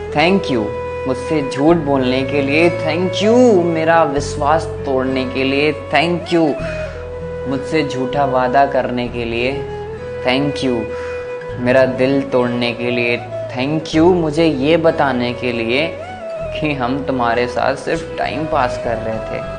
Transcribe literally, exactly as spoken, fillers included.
Thank you मुझसे झूठ बोलने के लिए, थैंक यू मेरा विश्वास तोड़ने के लिए, थैंक यू मुझसे झूठा वादा करने के लिए, थैंक यू मेरा दिल तोड़ने के लिए, थैंक यू मुझे ये बताने के लिए कि हम तुम्हारे साथ सिर्फ टाइम पास कर रहे थे।